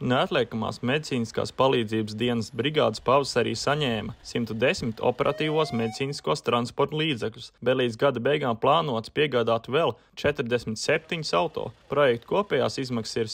Neatliekamās medicīniskās palīdzības dienas brigādes pavasarī saņēma 110 operatīvos medicīniskos transporta līdzekļus, bet līdz gada beigām plānots piegādāt vēl 47 auto. Projekta kopējās izmaksas ir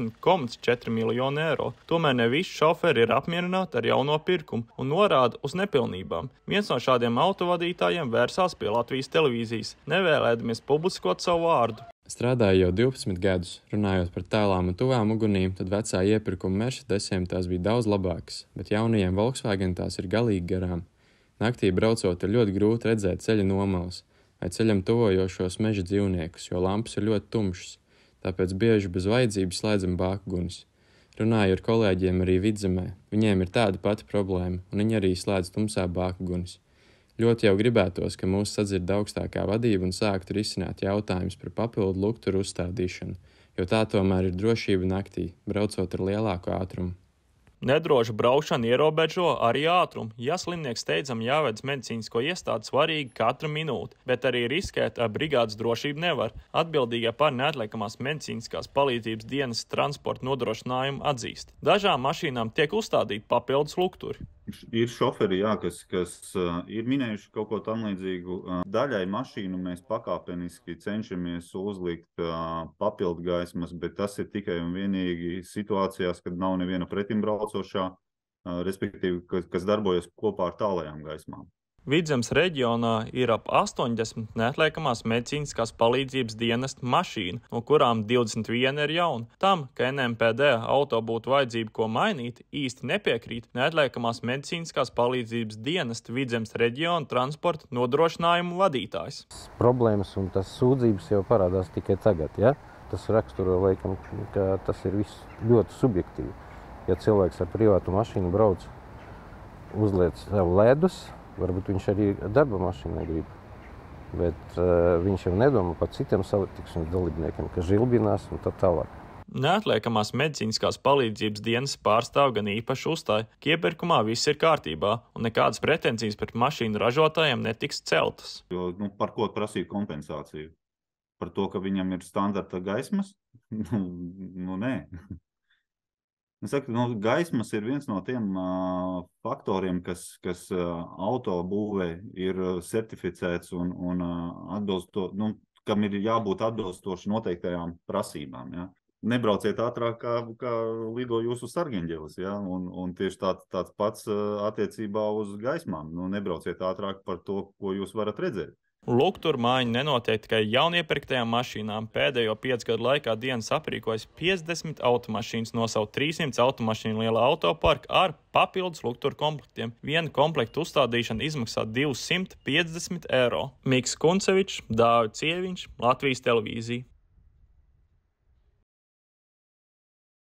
16,4 miljoni eiro. Tomēr ne visi šoferi ir apmierināti ar jauno pirkumu un norāda uz nepilnībām. Viens no šādiem autovadītājiem vērsās pie Latvijas televīzijas, nevēlēdamies publiskot savu vārdu. Strādāju jau 12 gadus. Runājot par tālām un tuvām ugunīm, tad vecā iepirkuma Mercedesiem tās bija daudz labākas, bet jaunajiem Volkswagen tās ir galīgi garām. Naktī braucot ir ļoti grūti redzēt ceļa nomalas vai ceļam tuvojošos meža dzīvniekus, jo lampas ir ļoti tumšas, tāpēc bieži bez vajadzības slēdzam bākgunis. Runāju ar kolēģiem arī Vidzemē. Viņiem ir tāda pati problēma, un viņi arī slēdz tumsā bākgunis. Ļoti jau gribētos, ka mūs sadzird augstākā vadība un sāktu risināt jautājumus par papildu lukturu uzstādīšanu, jo tā tomēr ir drošība naktī, braucot ar lielāku ātrumu. Nedroša braukšana ierobežo arī ātrumu. Ja slimnieks steidzami jāved uz medicīnisko iestādi, svarīgi katra minūte, bet arī riskēt ar brigādes drošību nevar. Atbildīgie par neatliekamās medicīniskās palīdzības dienas transporta nodrošinājumu atzīst. Dažām mašīnām tiek uzstādīti papildus lukturi. Ir šoferi, jā, kas ir minējuši kaut ko tam līdzīgu. Daļai mašīnu mēs pakāpeniski cenšamies uzlikt papildu gaismas, bet tas ir tikai un vienīgi situācijās, kad nav neviena pretimbraucošā, respektīvi, kas darbojas kopā ar tālajām gaismām. Vidzemes reģionā ir ap 80 neatliekamās medicīniskās palīdzības dienesta mašīnu, no kurām 21 ir jauna. Tam, ka NMPD auto būtu vajadzība ko mainīt, īsti nepiekrīt neatliekamās medicīniskās palīdzības dienesta Vidzemes reģiona transporta nodrošinājumu vadītājs. Problēmas un tas sūdzības jau parādās tikai tagad, ja? Tas raksturo laikam, ka tas ir viss ļoti subjektīvi. Ja cilvēks ar privātu mašīnu brauc, uzliec sev ledus, varbūt viņš arī darba mašīnā grib, bet viņš jau nedomā par citiem satiksmes dalībniekiem, ka žilbinās un tā tālāk. Neatliekamās medicīniskās palīdzības dienas pārstāv gan īpaši uzstāja, ka iepirkumā viss ir kārtībā un nekādas pretenzijas pret mašīnu ražotājiem netiks celtas. Jo, par ko prasīt kompensāciju? Par to, ka viņam ir standarta gaismas? Nē. Es saku, gaismas ir viens no tiem faktoriem, kas auto būvē ir certificēts un kam ir jābūt atbilstoši noteiktajām prasībām. Ja? Nebrauciet ātrāk, kā lido jūsu sargeņģelis, ja? un tieši tāds pats attiecībā uz gaismām. Nebrauciet ātrāk par to, ko jūs varat redzēt. Lukturu maiņa nenotiek tikai jauniepirktajām mašīnām. Pēdējo 5 gadu laikā dienas aprīkojas 50 automašīnas no savu 300 automašīnu liela autoparka ar papildus lukturu komplektiem. Viena komplekta uzstādīšana izmaksā 250 eiro. Miks Kuncevičs, Dāvids Ieviņš, Latvijas televīzija.